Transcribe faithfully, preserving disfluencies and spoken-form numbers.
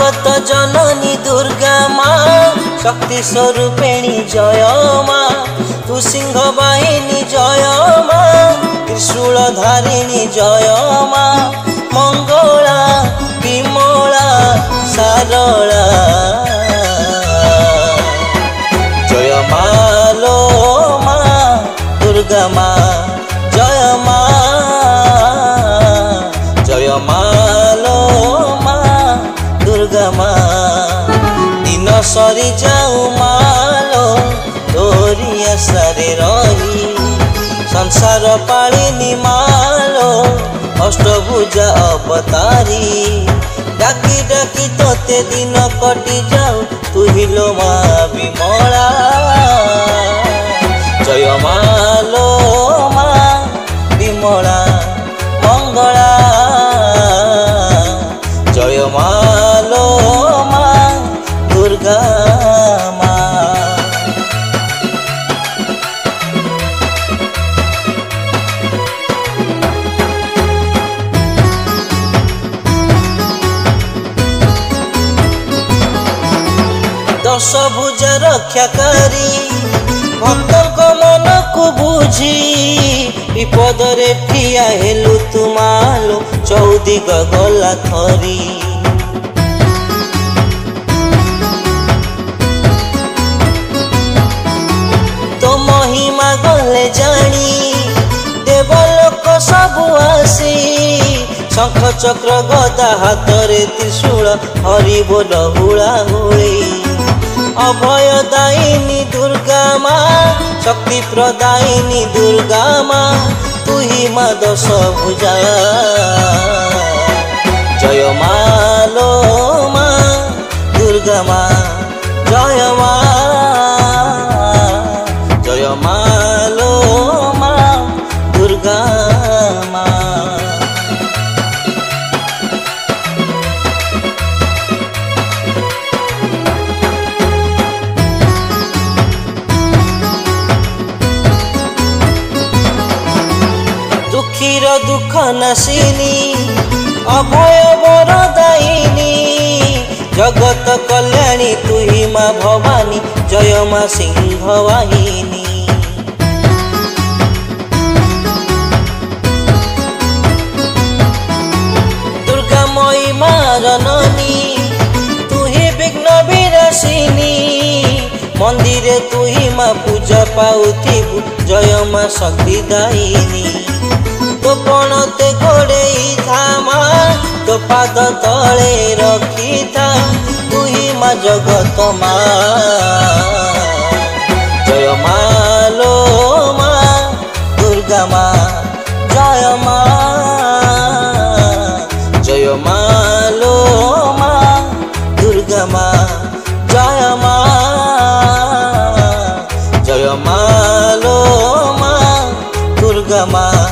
जगत जननी दुर्गा माँ शक्ति स्वरूपिणी जय माँ तू सिंह बाहिनी जय माँ त्रिशूल धारिणी जय माँ मंगला विमला सारला जय माँ लो माँ दुर्गा माँ जय माँ जय माँ लो माँ दुर्गा माँ दिन सरी जाऊ मालो तोरी आशारे रही संसार पालिनी मालो अष्टभुजा अवतारी डाकी डाकी तोते दिन कटि जाऊ तू हिलो माँ विमला जय माँ लो माँ विमला मंगला जय माँ लो माँ दुर्गा माँ दश भुजा रक्षाकारी भक्त मन को बुझी विपदरे ठिया हेलु तुमालो चौदिग गला थरी तो महिमा गले जानी देवलोक सबु आसी शंख चक्र गदा हाथरे त्रिशूल हरि बोल हुला हुई अभय दायिनी दुर्गा माँ शक्ति प्रदायिनी दुर्गा माँ तू ही माँ दश भुजा जय माँ लो माँ दुर्गा माँ जय माँ जय माँ लो माँ दुर्गा माँ दुखीर दुख नाशिनी अभय वरदायिनी जगत कल्याणी तू ही माँ भवानी जय माँ सिंह वाहिनी दुर्गा मई माँ रननी तू ही विघ्न विनाशिनी मंदिरे तू ही माँ पूजा पाउथिबु जय माँ शक्ति दायिनी तो पणते गोड़े थामा तो पाद तले रखी था तू ही माँ जगत माँ जय माँ लो माँ दुर्गा माँ जय माँ जय माँ लो माँ दुर्गा माँ जय माँ जय माँ लो माँ दुर्गा माँ